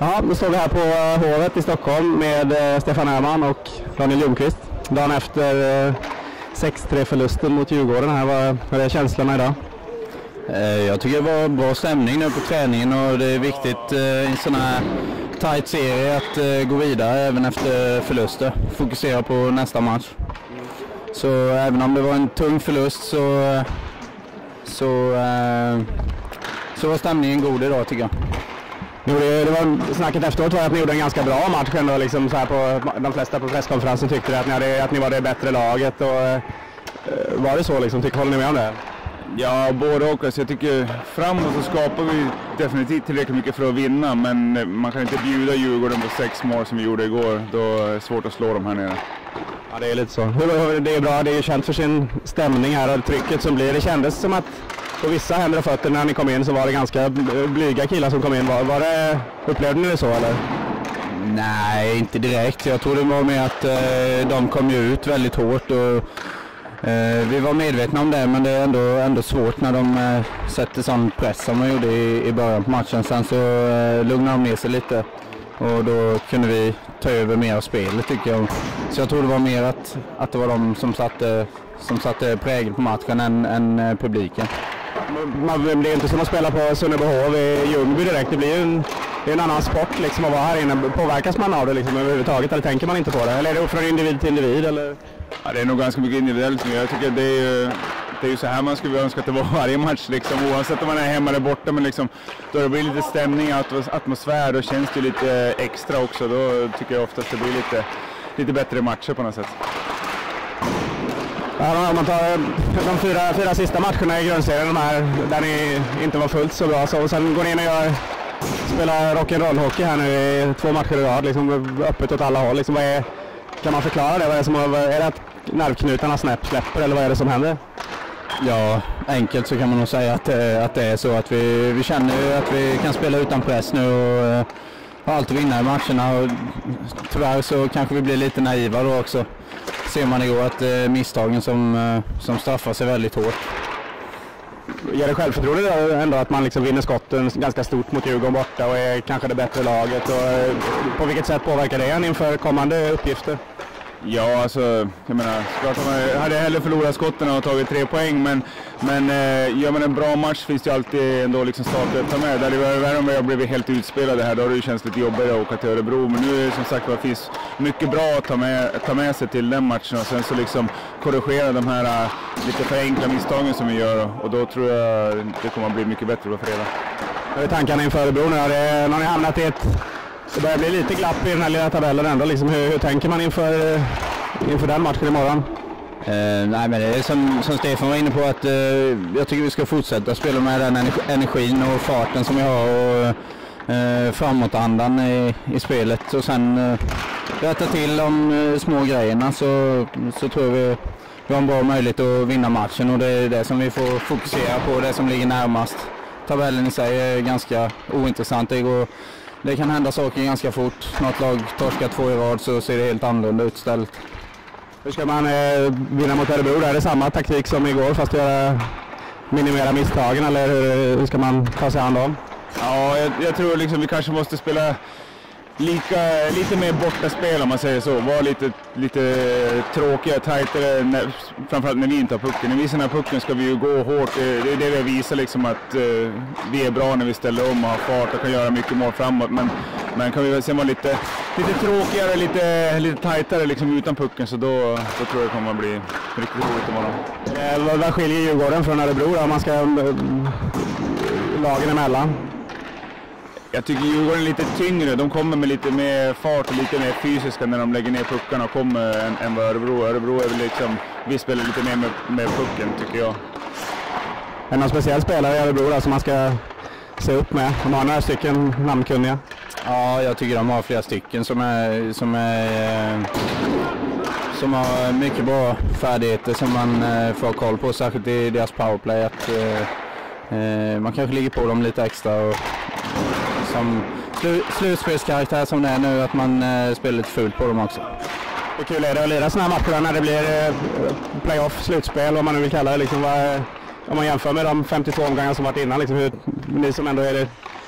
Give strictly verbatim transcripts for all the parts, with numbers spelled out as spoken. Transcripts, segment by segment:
Ja, då står vi här på Hovet i Stockholm med Stefan Öhman och Daniel Ljungqvist. Dagen efter sex tre förlusten mot Djurgården här, vad, vad är känslorna idag? Jag tycker det var bra stämning nu på träningen och det är viktigt i en sån här tight serie att gå vidare även efter förluster. Fokusera på nästa match. Så även om det var en tung förlust så, så, så var stämningen god idag tycker jag. Jo, det, det var snacket efteråt var att ni gjorde en ganska bra match ändå, liksom så här på de flesta på presskonferensen tyckte att ni, hade, att ni var det bättre laget och eh, var det så liksom, tycker, håller ni med om det? Ja, både och. Alltså, jag tycker framåt så skapar vi definitivt tillräckligt mycket för att vinna, men man kan inte bjuda Djurgården på sex mål som vi gjorde igår, då är det svårt att slå dem här nere. Ja, det är lite så. Hur, det är bra, det är ju känt för sin stämning här och trycket som blir. Det kändes som att på vissa händer och fötter när ni kom in så var det ganska blyga killar som kom in. Var, var det, upplevde ni det så eller? Nej, inte direkt. Jag tror det var med att eh, de kom ju ut väldigt hårt och eh, vi var medvetna om det, men det är ändå, ändå svårt när de eh, sätter sån press som de gjorde i, i början på matchen. Sen så eh, lugnade de ner sig lite och då kunde vi ta över mer av spelet tycker jag. Så jag tror det var mer att, att det var de som satte, som satte prägel på matchen än, än publiken. Man blir inte som att spela på Sunnebyhov i Ljungby direkt. Det blir ju en, det är en annan sport liksom att vara här inne. Påverkas man av det liksom överhuvudtaget eller tänker man inte på det? Eller är det från individ till individ? Eller? Ja, det är nog ganska mycket individuellt. Jag tycker det är ju, det är ju så här man skulle önska att det var varje match. Liksom. Oavsett om man är hemma eller borta. Men liksom, då det blir lite stämning, atmosfär, då känns det lite extra också. Då tycker jag oftast det blir lite, lite bättre matcher på något sätt. Ja, om man tar de fyra, fyra sista matcherna i grundserien, de här, där ni inte var fullt så bra, så, och sen går ni in och gör, spelar rock'n'roll-hockey här nu i två matcher i rad, liksom öppet åt alla håll. Liksom, vad är, kan man förklara det? Vad är, det som, är det att nervknutarna snäpp släpper eller vad är det som händer? Ja, enkelt så kan man nog säga att, att det är så att vi, vi känner att vi kan spela utan press nu och har alltid vinna i matcherna. Och tyvärr så kanske vi blir lite naiva då också. Ser man igår att eh, misstagen som, eh, som straffar sig väldigt hårt. Ger det självförtroende ändå att man liksom vinner skotten ganska stort mot Djurgården borta och är kanske det bättre laget? Och, eh, på vilket sätt påverkar det inför kommande uppgifter? Ja, alltså, jag menar, klart att man hade hellre förlorat skotten och tagit tre poäng, men, men eh, gör man en bra match finns det ju alltid ändå liksom starter att ta med. Där det var värre om jag blev helt utspelade här, då har det ju känts lite jobbigare att åka till Örebro, men nu är det som sagt det finns mycket bra att ta med, ta med sig till den matchen och sen så liksom korrigera de här uh, lite för enkla misstagen som vi gör och då tror jag det kommer att bli mycket bättre på fredag. Hur är tankarna inför Örebro nu? Har ni hamnat i ett... Det börjar bli lite glapp i den här lilla tabellen ändå. Liksom, hur, hur tänker man inför, inför den matchen imorgon? Eh, nej, men det är som, som Stefan var inne på att eh, jag tycker vi ska fortsätta spela med den energin och farten som vi har och eh, framåtandan i, i spelet. Och sen eh, rätta till de eh, små grejerna så, så tror vi vi har en bra möjlighet att vinna matchen och det är det som vi får fokusera på, det som ligger närmast. Tabellen i sig är ganska ointressant. Det går Det kan hända saker ganska fort. Något lag torskar två i rad så ser det helt annorlunda ut istället. Hur ska man eh, vinna mot Örebro? Är det samma taktik som igår fast göra, minimera misstagen eller hur, hur ska man ta sig an dem? Ja, jag, jag tror liksom vi kanske måste spela lika, lite mer bortaspel om man säger så. Var lite, lite tråkiga, tajtare, när, framförallt när vi inte har pucken. När vi ser den här pucken ska vi ju gå hårt. Det, det är det vi visar liksom att uh, vi är bra när vi ställer om och har fart och kan göra mycket mål framåt. Men, men kan vi väl se man lite, lite tråkigare, lite, lite tajtare liksom utan pucken så då, då tror jag det kommer att bli riktigt roligt imorgon. Eh, vad, vad skiljer Djurgården från Örebro då, om man ska äh, lagen emellan? Jag tycker Djurgården är lite tyngre. De kommer med lite mer fart och lite mer fysiska när de lägger ner puckarna och kommer än, än vad Örebro. Örebro är väl liksom, vi spelar lite mer med, med pucken tycker jag. Är det någon speciell spelare i Örebro då, som man ska se upp med? De har några stycken namnkunniga. Ja, jag tycker de har flera stycken som är, som är som har mycket bra färdigheter som man får ha koll på, särskilt i deras powerplay. Att, eh, man kanske ligger på dem lite extra och som slu, slutspelskaraktär som det är nu, att man eh, spelar lite fullt på dem också. Hur kul är det att lira sådana här matcher när det blir eh, playoff, slutspel, vad man nu vill kalla det? Liksom, vad, om man jämför med de femtiotvå omgångar som varit innan, liksom, hur, ni som ändå är det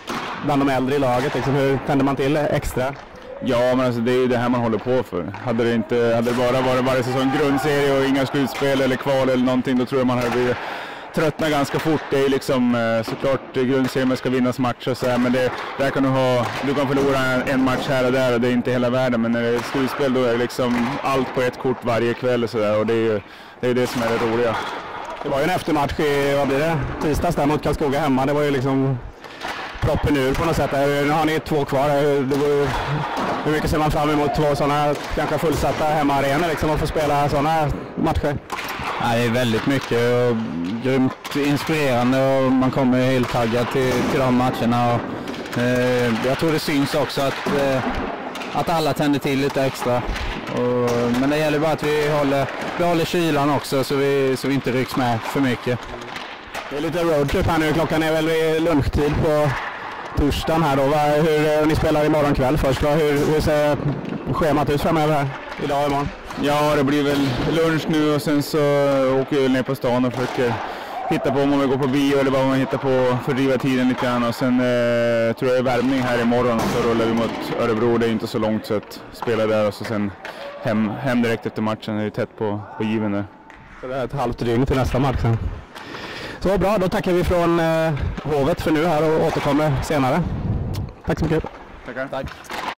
bland de äldre i laget. Liksom, hur tänder man till extra? Ja, men alltså, det är ju det här man håller på för. Hade det, inte, hade det bara varit varje säsong grundserie och inga slutspel eller kval eller någonting, då tror jag man hade blivit tröttna ganska fort. Det är liksom såklart grundserien man ska vinnas matcher och så här, men det, där kan du ha, du kan förlora en match här och där och det är inte hela världen, men när det är slutspel då är det liksom allt på ett kort varje kväll och så där, och det är ju det, är det som är det roliga. Det var ju en eftermatch i, vad blir det, tisdags där mot Karlskoga hemma. Det var ju liksom proppen ur på något sätt. Nu har ni två kvar. Det var ju, hur mycket ser man fram emot två sådana kanske fullsatta hemmaarenor liksom, och få spela sådana matcher? Ja, det är väldigt mycket och grymt inspirerande och man kommer helt taggad till, till de matcherna. Och, eh, jag tror det syns också att, eh, att alla tänder till lite extra. Och, men det gäller bara att vi håller, vi håller kylan också så vi, så vi inte rycks med för mycket. Det är lite roadtrip här nu. Klockan är väl vid lunchtid på torsdagen här då. Hur, ni spelar imorgon kväll först. Hur, hur ser schemat ut framöver här? Idag och imorgon? Ja, det blir väl lunch nu och sen så åker vi ner på stan och försöker hitta på om man vill gå på bio eller vad man hittar på för att fördriva tiden lite grann. Och sen eh, tror jag är värmning här imorgon och så rullar vi mot Örebro. Det är inte så långt så att spela där och så sen hem, hem direkt efter matchen. Det är tätt på, på given där. Så det är ett halvt dygn till nästa match sen. Så bra, då tackar vi från eh, Hovet för nu här och återkommer senare. Tack så mycket. Tackar. Tack.